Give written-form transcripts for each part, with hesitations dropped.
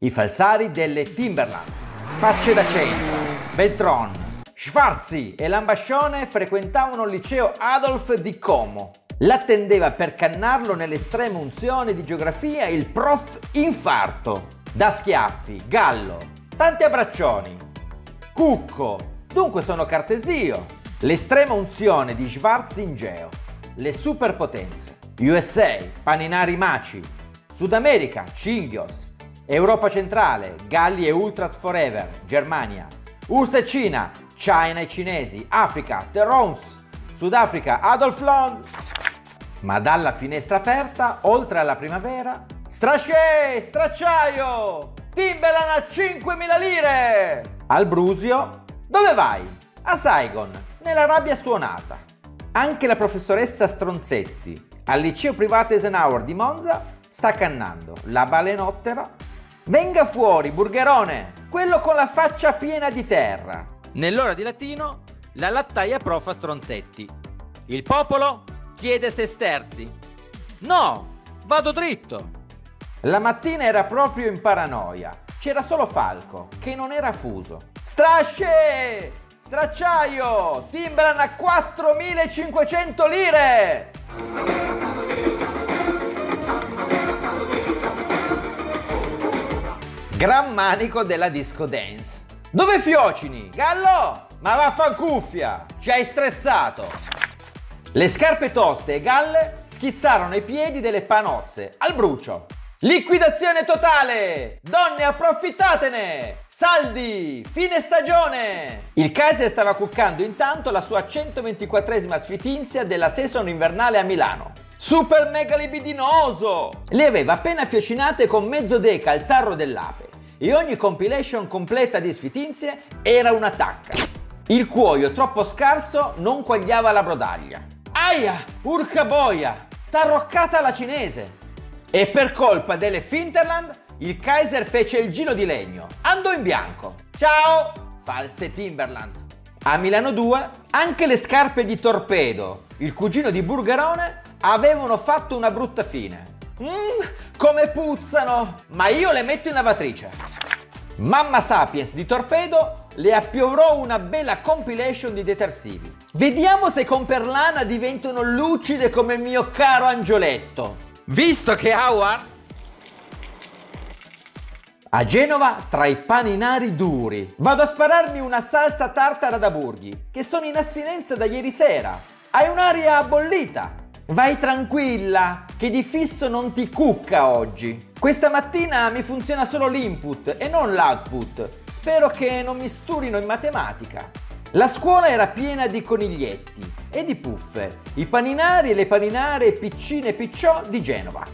I falsari delle Timberland, Facce da centro, Beltron, Schwarzi e Lambascione frequentavano il liceo Adolf di Como. L'attendeva per cannarlo nell'estrema unzione di geografia il prof infarto. Da schiaffi, Gallo, tanti abbraccioni, Cucco, dunque sono Cartesio. L'estrema unzione di Schwarzingeo, le superpotenze, USA, Paninari Maci, Sud America, Cinghios, Europa centrale, Galli e Ultras Forever, Germania, URSS e Cina, China e cinesi, Africa, Terrons, Sudafrica, Adolf Long. Ma dalla finestra aperta, oltre alla primavera, strasciè, stracciaio, Timberland a 5.000 lire! Al Brusio, dove vai? A Saigon, nell'Arabia suonata. Anche la professoressa Stronzetti, al liceo privato Eisenhower di Monza, sta cannando la balenottera. Venga fuori, burgerone, quello con la faccia piena di terra. Nell'ora di latino, la lattaia profa Stronzetti. Il popolo chiede sesterzi. No, vado dritto. La mattina era proprio in paranoia. C'era solo Falco, che non era fuso. Strasce! Stracciaio! Timberland a 4.500 lire! Gran manico della disco dance. Dove fiocini? Gallo? Ma vaffancuffia! Ci hai stressato! Le scarpe toste e galle schizzarono i piedi delle panozze al brucio. Liquidazione totale! Donne, approfittatene! Saldi! Fine stagione! Il Kaiser stava cuccando intanto la sua 124esima sfitinzia della season invernale a Milano. Super mega libidinoso! Le aveva appena fiocinate con mezzo deca al tarro dell'ape e ogni compilation completa di sfitinzie era una tacca. Il cuoio troppo scarso non quagliava la brodaglia. Aia! Urca boia! Tarroccata alla cinese! E per colpa delle Finterland, il Kaiser fece il giro di legno. Andò in bianco. Ciao, false Timberland. A Milano 2, anche le scarpe di Torpedo, il cugino di Burgerone, avevano fatto una brutta fine. Come puzzano! Ma io le metto in lavatrice. Mamma Sapiens di Torpedo le appiovrò una bella compilation di detersivi. Vediamo se con Perlana diventano lucide come il mio caro angioletto. Visto che Howard... A Genova, tra i paninari duri, vado a spararmi una salsa tartara da Burghi, che sono in astinenza da ieri sera. Hai un'aria bollita. Vai tranquilla, che di fisso non ti cucca oggi. Questa mattina mi funziona solo l'input e non l'output. Spero che non mi sturino in matematica. La scuola era piena di coniglietti e di puffe, i paninari e le paninare piccine e picciò di Genova.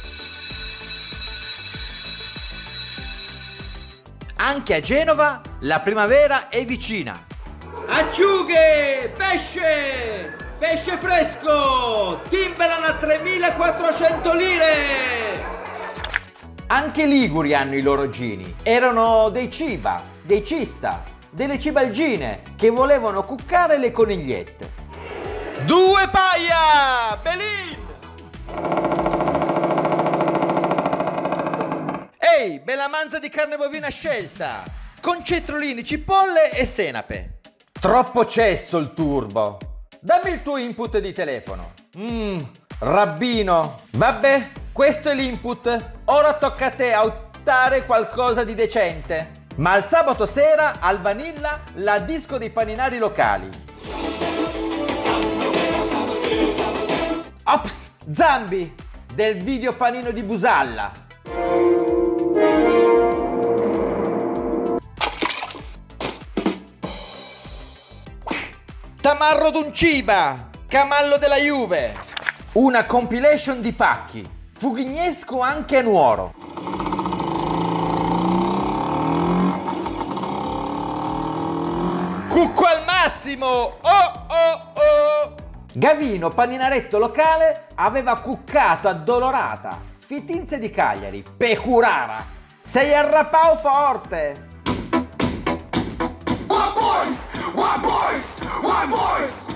Anche a Genova la primavera è vicina. Acciughe! Pesce! Pesce fresco! Timberland a 3.400 lire! Anche i liguri hanno i loro gini. Erano dei ciba, dei cista, delle cibalgine che volevano cuccare le conigliette. Due paia! Belin! Ehi, bella manza di carne bovina scelta! Con cetriolini, cipolle e senape. Troppo cesso il turbo. Dammi il tuo input di telefono. Rabbino. Vabbè, questo è l'input. Ora tocca a te auttare qualcosa di decente. Ma il sabato sera al Vanilla la disco dei paninari locali. Ops, Zambi del video panino di Busalla. Tamarro d'un ciba, Camallo della Juve. Una compilation di pacchi. Fughinesco anche a Nuoro. Cucco al massimo! Oh oh oh! Gavino, paninaretto locale, aveva cuccato addolorata sfitinze di Cagliari, Pecurara. Sei arrapao forte! One boys! One boys! One boys!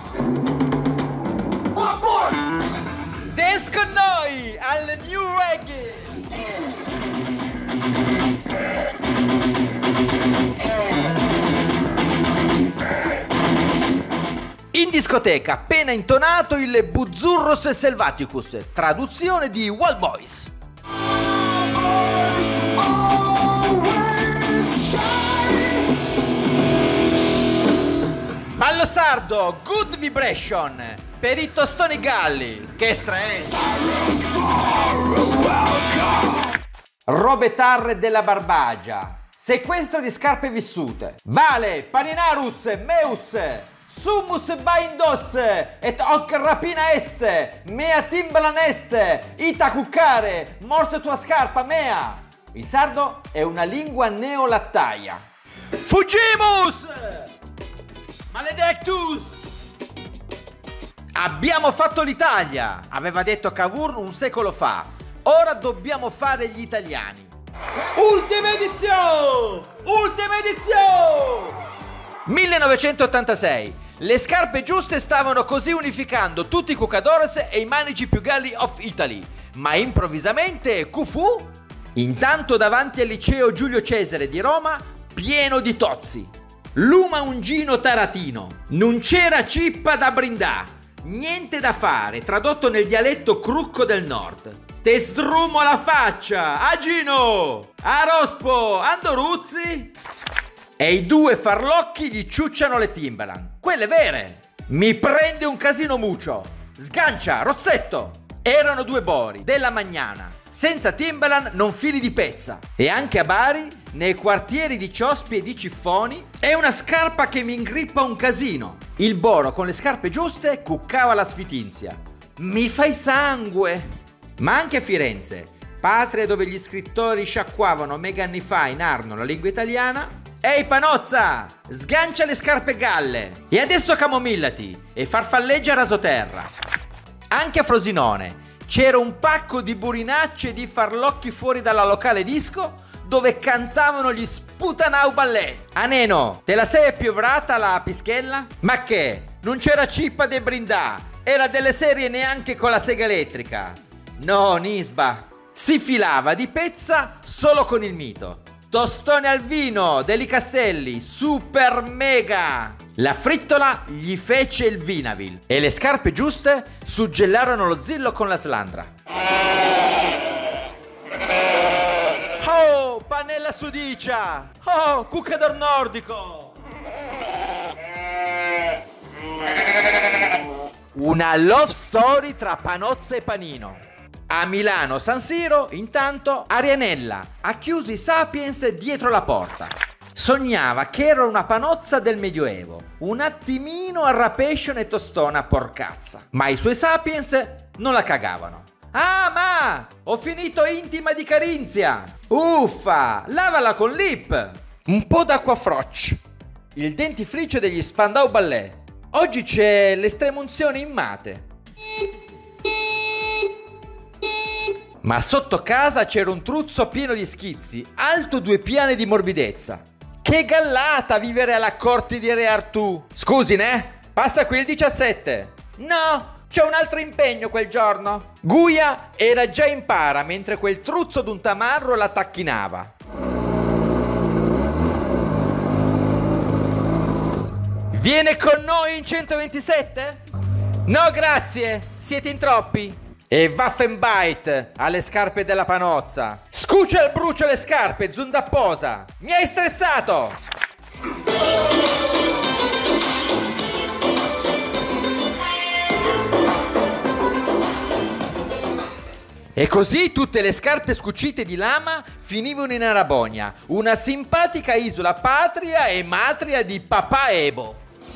One boys! Dance con noi al New Reggae! In discoteca appena intonato il Buzzurros Selvaticus, traduzione di Wild Boys. Ballo sardo, Good Vibration, per i tostoni galli, che stress! Robe tarre della Barbagia, sequestro di scarpe vissute, Vale, Paninarus, Meus, Sumus Baindos, et hoc rapina est, mea Timbalan est, ita cuccare, morse tua scarpa mea. Il sardo è una lingua neolattaia. Fuggimus! Maledectus! Abbiamo fatto l'Italia, aveva detto Cavour un secolo fa. Ora dobbiamo fare gli italiani. Ultima edizione! Ultima edizione! 1986. Le scarpe giuste stavano così unificando tutti i cucadores e i manici più galli of Italy. Ma improvvisamente Cufu? Intanto davanti al liceo Giulio Cesare di Roma, pieno di tozzi. Luma ungino taratino. Non c'era cippa da brindà. Niente da fare, tradotto nel dialetto crucco del nord. Te sdrumo la faccia, Agino! A Rospo, Andoruzzi? E i due farlocchi gli ciucciano le Timbaland, quelle vere. Mi prende un casino mucio. Sgancia, Rozzetto. Erano due bori, della Magnana. Senza Timbaland non fili di pezza. E anche a Bari, nei quartieri di Ciospi e di Ciffoni, è una scarpa che mi ingrippa un casino. Il boro con le scarpe giuste cuccava la sfitinzia. Mi fai sangue! Ma anche a Firenze, patria dove gli scrittori sciacquavano mega anni fa in Arno la lingua italiana. Ehi Panozza, sgancia le scarpe galle e adesso camomillati e farfalleggia rasoterra. Anche a Frosinone c'era un pacco di burinacce e di farlocchi fuori dalla locale disco dove cantavano gli Sputanau Ballet. A Neno, te la sei appiovrata la pischella? Ma che? Non c'era cippa de brindà, era delle serie neanche con la sega elettrica. No, Nisba, si filava di pezza solo con il mito. Tostone al vino, Deli Castelli, super mega. La frittola gli fece il Vinavil e le scarpe giuste suggellarono lo Zillo con la Slandra. Oh, Pannella Sudicia! Oh, Cuccador Nordico! Una love story tra Panozza e Panino. A Milano San Siro, intanto, Arianella ha chiuso i Sapiens dietro la porta. Sognava che era una Panozza del Medioevo, un attimino a rapation e tostona porcazza. Ma i suoi Sapiens non la cagavano. Ah, ma ho finito intima di Carinzia! Uffa, lavala con Lip! Un po' d'acqua frocci. Il dentifricio degli Spandau Ballet. Oggi c'è l'estremunzione in mate. Ma sotto casa c'era un truzzo pieno di schizzi, alto 2 piani di morbidezza. Che gallata vivere alla corte di Re Artù! Scusi, ne? Passa qui il 17. No, c'è un altro impegno quel giorno. Guia era già in para mentre quel truzzo d'un tamarro la tacchinava. Viene con noi in 127? No, grazie, siete in troppi. E Waffenbite alle scarpe della Panozza. Scuccia al brucio le scarpe, Zundapposa. Mi hai stressato! E così tutte le scarpe scucite di lama finivano in Arabonia, una simpatica isola patria e matria di Papà Ebo.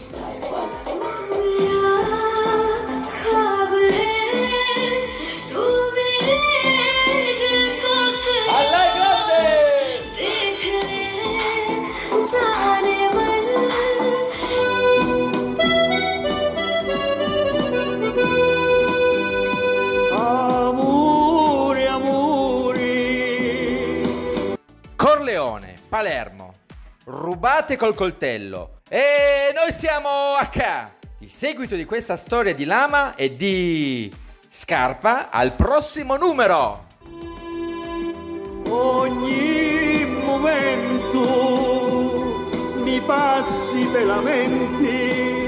Corleone, Palermo, rubate col coltello e noi siamo a ca. Il seguito di questa storia di lama e di scarpa al prossimo numero. Ogni momento mi passi per la mente